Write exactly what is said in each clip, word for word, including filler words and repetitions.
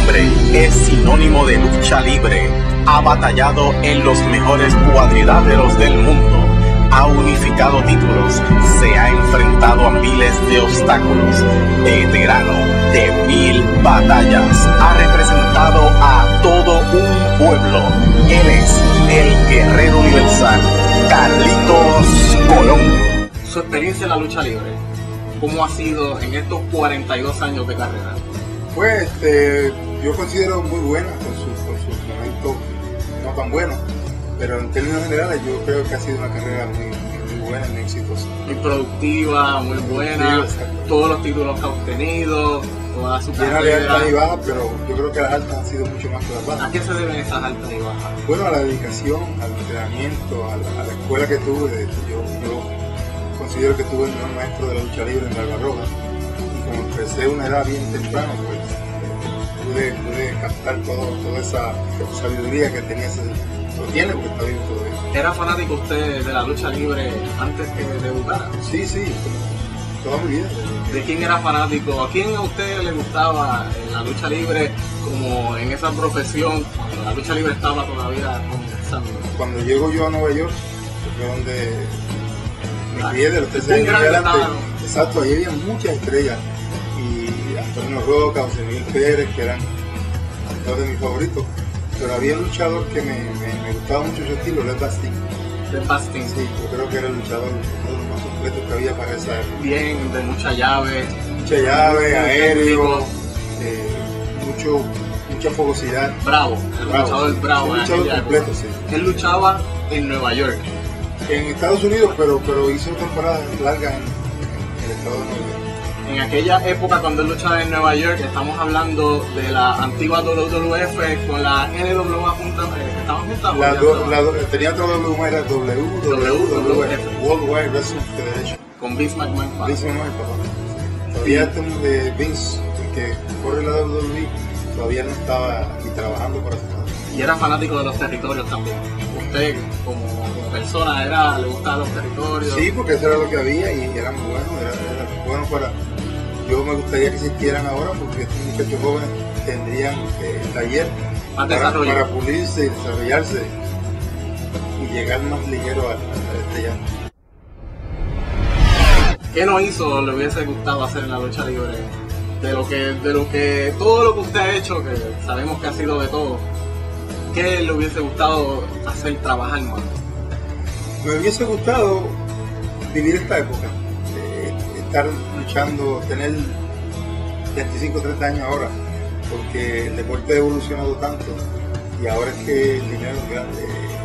nombre es sinónimo de lucha libre. Ha batallado en los mejores cuadriláteros del mundo. Ha unificado títulos, se ha enfrentado a miles de obstáculos. Veterano de mil batallas, ha representado a todo un pueblo. Él es el guerrero universal, Carlitos Colón. Su experiencia en la lucha libre, ¿cómo ha sido en estos cuarenta y dos años de carrera? Pues este, yo considero muy buena con sus con sus momentos no tan buenos, pero en términos generales yo creo que ha sido una carrera muy, muy buena, muy exitosa. Muy productiva, muy buena, Sí, todos los títulos que ha obtenido, toda su Tiene de altas y carrera. bajas, pero yo creo que las altas han sido mucho más que las ¿A bajas. qué se deben esas altas y bajas? Bueno, a la dedicación, al entrenamiento, a la, a la escuela que tuve. De hecho, yo, yo considero que tuve el mejor maestro de la lucha libre en Barbarroja, y como empecé a una edad bien temprana, pues pude, pude captar todo, toda esa sabiduría que tenía ese, lo tiene porque está vivo todavía. ¿Era fanático usted de la lucha libre antes que debutara? Sí, sí, toda mi vida. ¿De quién era fanático? ¿A quién a usted le gustaba en la lucha libre como en esa profesión cuando la lucha libre estaba todavía comenzando? Cuando llego yo a Nueva York, que fue donde me crié de los trece Un años en gran adelante. estado. Exacto, ahí había muchas estrellas. Y Antonio Roca, José Miguel Pérez, que eran dos de mis favoritos. Pero había un luchador que me, me, me gustaba mucho su estilo, Led Bastin. De Bastin. Sí, yo creo que era el luchador uno de los más completos que había para esa época. Bien, de mucha llave. Mucha llave, Muy aéreo, técnico. eh, mucho, mucha fogosidad. Bravo, el Bravo. luchador bravo. Un en luchador aquella completo, época. sí. Él luchaba en Nueva York. En Estados Unidos, pero, pero hizo temporadas largas en, en el estado de Nueva York. En aquella época cuando él luchaba en Nueva York, estamos hablando de la antigua W W F con la N W A juntas, eh, que estaban juntas. La, ya do- estaban. la do- tenía otra W, era W W F, Worldwide Wrestling Federation. Con Vince McMahon. pa. Vince McMahon, papá. Todavía este, eh, Vince, el que corre la W W E, todavía no estaba aquí trabajando para su padre. Y era fanático de los territorios también. Usted, como, como persona, era, le gustaban los territorios. Sí, porque eso era lo que había y era muy bueno, era, era bueno para... Yo me gustaría que existieran ahora porque estos muchachos jóvenes tendrían eh, taller Más para, desarrollo. para pulirse y desarrollarse y llegar más ligero al, al este ya. ¿Qué no hizo o le hubiese gustado hacer en la lucha libre? De lo que, de lo que, todo lo que usted ha hecho, que sabemos que ha sido de todo, ¿qué le hubiese gustado hacer, trabajar más? Me hubiese gustado vivir esta época, eh, estar luchando, tener veinticinco, treinta años ahora, porque el deporte ha evolucionado tanto y ahora es que el dinero es grande,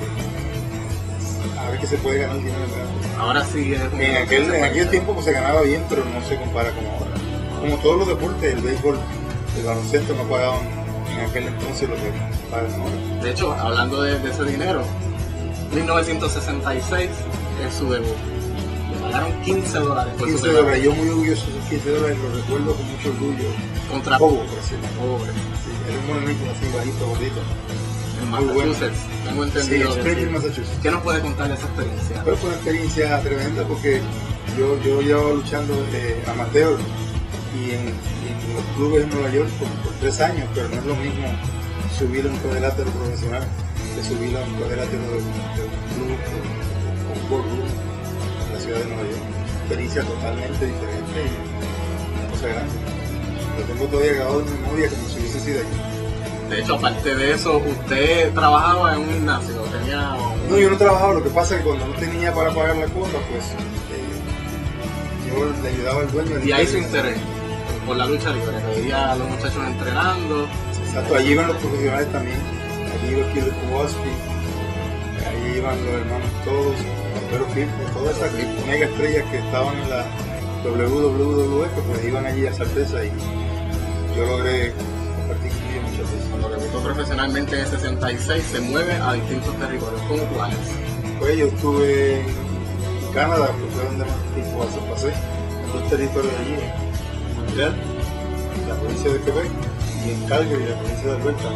ahora es que se puede ganar dinero grande. Ahora sí es un- En aquel, en aquel tiempo pues, se ganaba bien, pero no se compara con ahora. Como todos los deportes, el béisbol, el baloncesto no pagaban en aquel entonces lo que pagan ahora. De hecho, hablando de, de ese dinero, mil novecientos sesenta y seis es su debut. Le pagaron quince dólares por quince su debut. dólares, yo muy orgulloso de esos quince dólares, lo recuerdo con mucho orgullo. Contra Poco, por decirlo. Pobre. Sí, era un morenito así, bajito, gordito. En Muy bueno. Massachusetts, tengo Sí, entendido. que Springfield, sí. Massachusetts. ¿Qué nos puede contar de esa experiencia? Pero fue una experiencia tremenda porque yo, yo llevaba luchando de amateur y en, en los clubes en Nueva York por, por tres años, pero no es lo mismo subir a un cuadrilátero profesional que subir a un cuadrilátero de, de un club o un ballroom en la ciudad de Nueva York. Experiencia totalmente diferente y una cosa grande. Lo tengo todavía grabado en memoria como si hubiese sido allí. De hecho, aparte de eso, usted trabajaba en un gimnasio, tenía... un- No, yo no trabajaba, lo que pasa es que cuando no tenía para pagar la cuota, pues eh, yo le ayudaba al dueño. Y ahí su interés por la lucha libre, veía a los muchachos entrenando. Exacto, allí iban los profesionales también, allí iba Killer Kowalski, allí iban los hermanos todos, Roberto Firpo, todas esas mega estrellas que estaban en la W W F, pues iban allí a Certeza y yo logré compartir con ellos muchas veces. Cuando debutó profesionalmente en sesenta y seis, se mueve a distintos territorios. ¿Cómo cuáles? Pues yo estuve en Canadá, que fue donde más tiempo pasé, en dos territorios allí, en Montreal, en la provincia de Quebec, y en Calgary, la provincia de Alberta.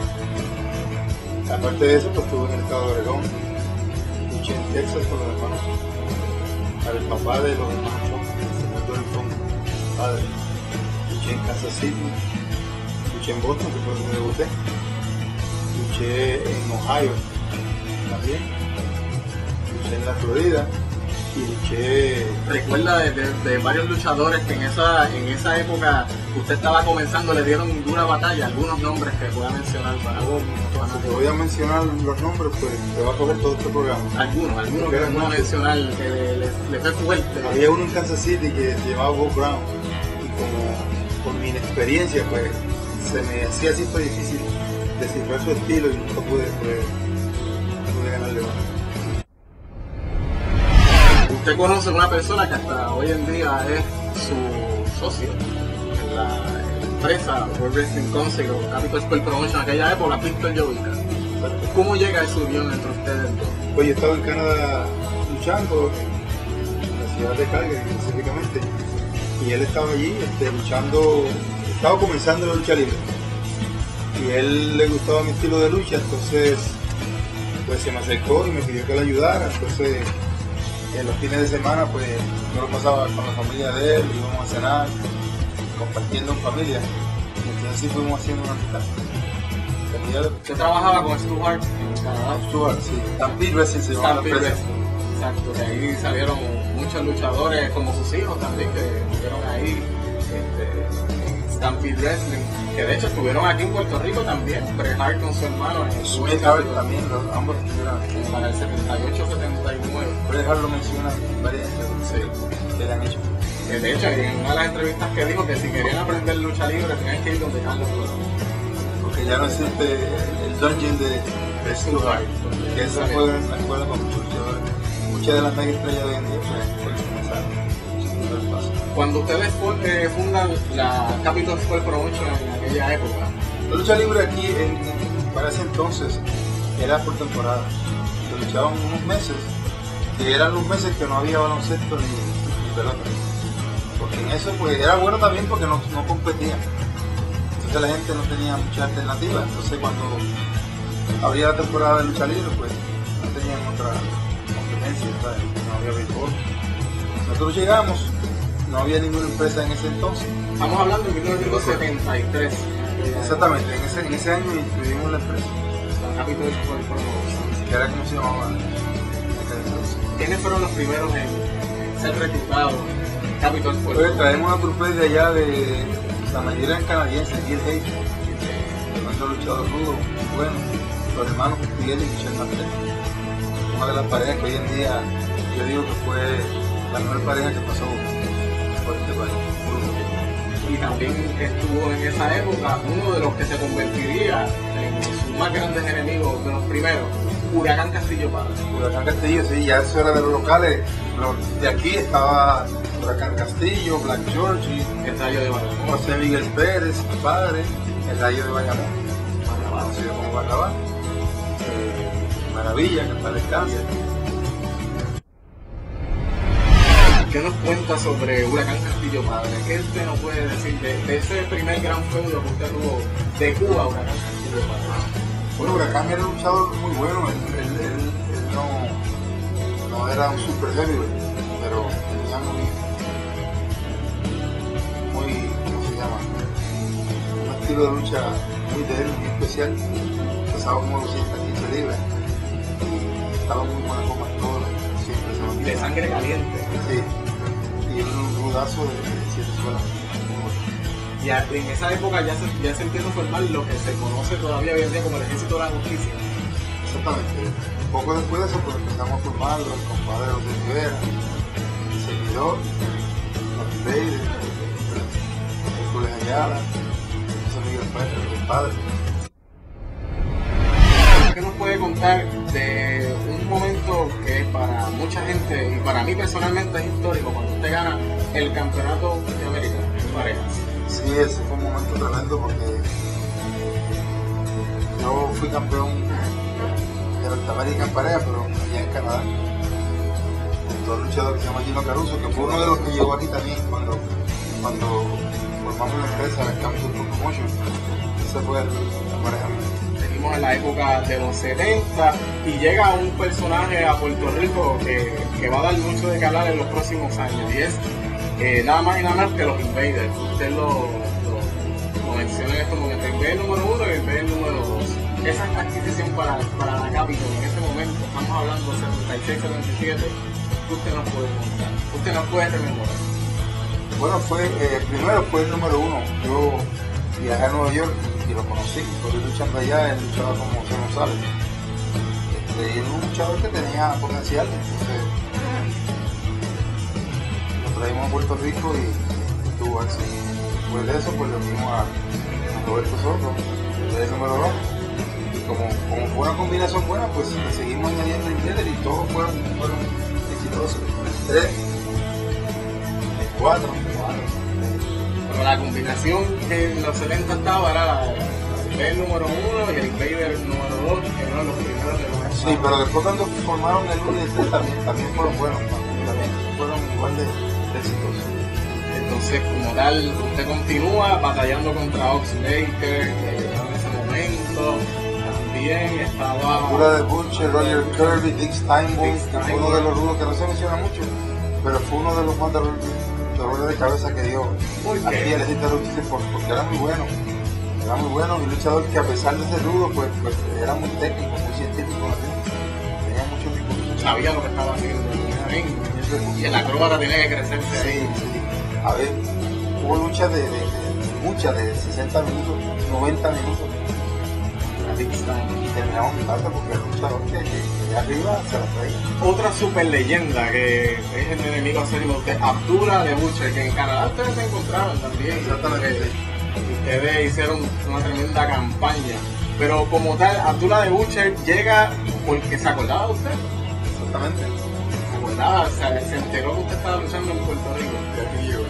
Aparte de eso, pues estuve en el estado de Oregón, luché en Texas con los hermanos, para el papá de los hermanos Fong, el señor Doyle Fong, padre. Luché en Kansas City, luché luché en Boston, que fue donde debuté. Luché en Ohio también. Luché en la Florida. Y luché. Recuerda de, de, de varios luchadores que en esa, en esa época usted estaba comenzando, le dieron dura batalla, algunos nombres que pueda mencionar para vos. Si te voy a mencionar los nombres, pues te va a coger todo este programa. Algunos, algunos que no mencionar que le, le, le fue fuerte. Había uno en Kansas City que se llamaba Bob Brown, y como por mi inexperiencia, pues se me hacía siempre difícil descifrar su estilo y nunca pude, pues, pude ganarle más. Usted conoce a una persona que hasta hoy en día es su socio en la empresa World Wrestling Council o Capital Sport Promotion en aquella época, Víctor Llovica. ¿Cómo llega esa unión entre ustedes dos? Pues yo estaba en Canadá luchando, en la ciudad de Calgary específicamente, y él estaba allí este, luchando, estaba comenzando la lucha libre. Y a él le gustaba mi estilo de lucha, entonces pues se me acercó y me pidió que le ayudara. Entonces en los fines de semana pues yo lo pasaba con la familia de él, íbamos a cenar, compartiendo en familia, y entonces así fuimos haciendo una amistad. Usted trabajaba con Stu Hart en Canadá. Stu Hart, sí. Stampede Wrestling se llamaba la empresa. Exacto, de ahí salieron muchos luchadores como sus hijos también que estuvieron ahí este, en Stampede Wrestling, que de hecho estuvieron aquí en Puerto Rico también, Bret Hart con su hermano. Smith Hart también, los, ambos estuvieron para el setenta y ocho setenta y nueve. Bret Hart lo menciona en varias entrevistas que le han hecho. De hecho, en una de las entrevistas que dijo que si querían aprender lucha libre tenían que ir donde Carlos Colón. Porque ya no existe el dungeon de, de Stu Hart, que esa fue una escuela con muchos luchadores. Muchas de las mega estrellas de hoy en día fue el que comenzaron. Cuando ustedes eh, fundan la Capital Sport Promotion en aquella época, la lucha libre aquí en, en, para ese entonces era por temporada. Se luchaban unos meses, que eran los meses que no había baloncesto ni, ni pelota. Porque en eso pues era bueno también porque no, no competían. Entonces la gente no tenía mucha alternativa. Entonces cuando abría la temporada de lucha libre, pues no tenían otra competencia, ¿sabes? No había béisbol. Nosotros llegamos, no había ninguna empresa en ese entonces. Estamos hablando de mil novecientos setenta y tres. Exactamente, en ese, en ese año inscribimos la empresa. La Capital Sport Promotion. Que era como se llamaba. ¿Quiénes fueron los primeros en ser reclutados en Capital Sport? Pues traemos a trofeos de allá de la mayoría eran canadienses, Gil Hayes, nuestro luchador rudo, muy bueno, los hermanos Miguel y Michelle Martel. Una de las parejas que hoy en día yo digo que fue la mejor pareja que pasó por este país. Y también estuvo en esa época uno de los que se convertiría en sus más grandes enemigos, de los primeros, Huracán Castillo Padre. Huracán Castillo, sí, ya eso era de los locales. Los de aquí estaba Huracán Castillo, Black Georgie, el Rayo de Bayamón, José Miguel Pérez, su padre, el Rayo de Bayamón, conocido como Barrabás, eh, Maravilla, que está descanse. ¿Qué nos cuenta sobre Huracán Castillo Padre? ¿Qué usted nos puede decir de, de ese primer gran feudo que usted tuvo de Cuba, Huracán Castillo Padre? Bueno, Huracán era un luchador muy bueno, él, él, él, él no, no era un super heavyweight, pero tenía muy, muy, ¿cómo se llama? Un estilo de lucha muy de él, muy especial, pesaba como doscientas quince libras y estaba muy buena como todo, siempre se mantenía. De sangre caliente. Sí, y un rudazo de siete suelas. Y en esa época ya se, ya se empieza a formar lo que se conoce todavía hoy en día como el Ejército de la Justicia. Exactamente. Poco después de eso pues empezamos a formarlo, el compadre de Rivera, el seguidor, los Bader, el Julio Ayala, José Miguel Pérez, el compadre. ¿Qué nos puede contar de un momento que para mucha gente y para mí personalmente es histórico, cuando usted gana el campeonato de América en parejas? Sí, ese fue un momento tremendo porque yo fui campeón de Norteamérica en pareja, pero allá en Canadá. Junto a un luchador que se llama Gino Caruso, que fue uno de los que llegó aquí también cuando, cuando formamos la empresa, el Capital Promotion. Esa fue la pareja mía. Venimos en la época de los setenta y llega un personaje a Puerto Rico que, que va a dar mucho de qué hablar en los próximos años, y es Eh, nada más y nada más que los Invaders. Usted lo, lo, lo mencionan esto como que el B el número uno y el B el número dos. Esa adquisición para, para la Capitol en ese momento, estamos hablando de setenta y seis setenta y siete, usted nos puede contar, usted nos puede rememorar. Bueno, fue, eh, primero fue el número uno. Yo viajé a Nueva York y lo conocí, estoy luchando allá, él luchaba como José González. Este, y era un luchador que tenía potencial, entonces lo traímos a Puerto Rico y tuvo éxito. Después de eso, pues lo vimos a, a Roberto Soto, el número dos. Y como, como fue una combinación buena, pues seguimos añadiendo líderes y todos fueron, fueron exitosos. Tres, cuatro. Pero la combinación que en los setenta estaba era la, el B número uno y el Invader número dos, que eran los primeros de los. Sí, pero después cuando formaron el uno y el tres también, también fueron buenos, también fueron igual de, de exitosos. Entonces, como tal, usted continúa batallando contra Ox Baker, que llegó en ese momento. También estaba. Cura de Butcher, Roger Kirby, Dick Steinbock, fue uno de los rudos que no se menciona mucho, pero fue uno de los más dolores de cabeza que dio aquí el ejército de lucha, porque era muy bueno, era muy bueno, un luchador que a pesar de ser rudo, pues, pues era muy técnico, muy científico, tenía mucho tipo. Sabía lo que estaba haciendo y el acróbata tenía que crecerse. Sí, sí. A ver, hubo luchas de, de, de muchas de sesenta minutos, noventa minutos. Y terminamos mi parte porque el luchador que, que, que de arriba se la traía. Otra super leyenda que es el enemigo acérrimo de usted, Abdullah de Butcher, que en Canadá ustedes se encontraron también. Exactamente. Ustedes hicieron una tremenda campaña. Pero como tal, Abdullah de Butcher llega porque se acordaba de usted. Exactamente. Se acordaba, o sea, se enteró que usted estaba luchando en Puerto Rico.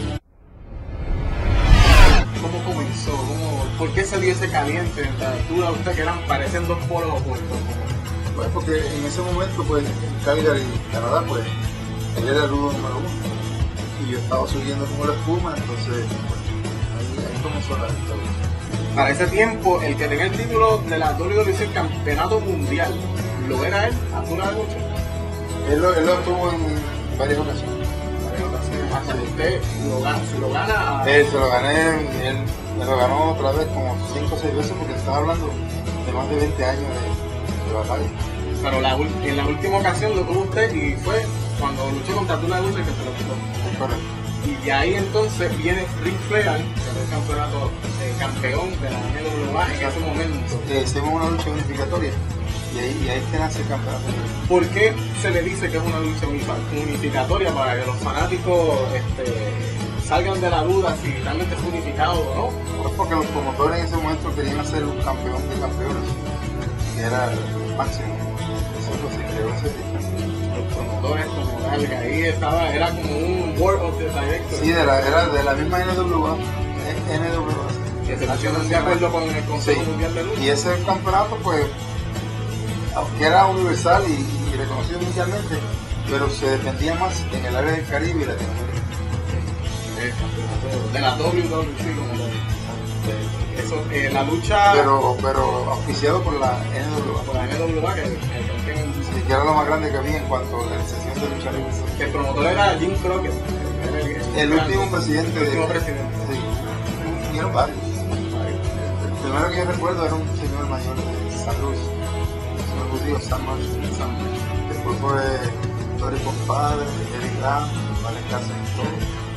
¿Cómo comenzó? ¿Cómo, ¿Por qué se dio ese caliente entre Abdullah y usted, que eran, parecen dos polos opuestos? Pues porque en ese momento, pues, en Calgary, Canadá, pues, él era el rudo número uno. Y yo estaba subiendo como la espuma, entonces, pues, ahí, ahí comenzó la historia. Para ese tiempo, el que tenía el título de la doble u doble u E, el campeonato mundial, ¿lo era él, Abdullah de Butcher? Él lo, él lo tuvo en varias ocasiones. Hasta que usted lo gana, se lo gana a... Él se lo gané, él me lo ganó otra vez como cinco o seis veces porque estaba hablando de más de veinte años de, de batalla. Pero la, en la última ocasión lo tuvo usted y fue cuando luchó contra Abdullah de Butcher que se lo quitó. Es correcto. Y de ahí entonces viene Ric Flair, que es el campeonato eh, campeón de la N W A en ese momento. Eh, hicimos una lucha unificatoria y ahí, y ahí es que nace el campeonato. ¿Por qué se le dice que es una lucha unificatoria para que los fanáticos este, salgan de la duda si realmente es unificado o no? Pues porque los promotores en ese momento querían hacer un campeón de campeones, que era el máximo. Eso se creó ese día. Los promotores como tal, que ahí estaba, era como un board of the directors. Sí, de la, era de la misma N W A. N W A. Que se pusieron de acuerdo con el Consejo Sí. Mundial de Lucha. Y ese campeonato, pues, aunque era universal y, y reconocido mundialmente, pero se defendía más en el área del Caribe y Latinoamérica. El campeonato de la doble u doble u E como tal. Eso, eh, la lucha Pero, pero auspiciado por la N W A, por la N W A, que, que, que, sí, que era lo más grande que había en cuanto a organización de lucha libre. que el promotor era Jim Crockett. Era el, El último presidente el último de. presidente. Sí, vinieron varios. El primero que yo recuerdo era un señor mayor de San Luis, un señor judío, Sam Marshall. Sam. Después fue Tori Compadre, Eric Ram, Valen Casas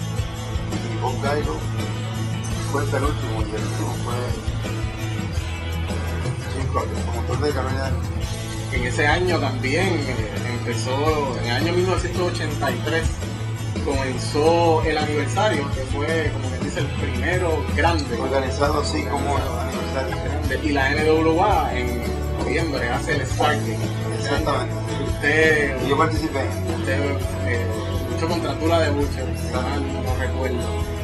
y Bob Gaigo. Fue el penúltimo y el último fue Jim Crockett, promotor de Carolina del Norte. En ese año también eh, empezó, en el año mil novecientos ochenta y tres, comenzó el aniversario, que fue, como que dice, el primero grande. Organizado así como el aniversario. grande. Y la N W A en noviembre hace el Sparking. Exactamente. Usted, Y yo participé. usted eh, luchó contra Abdullah de Butcher, si mal no recuerdo.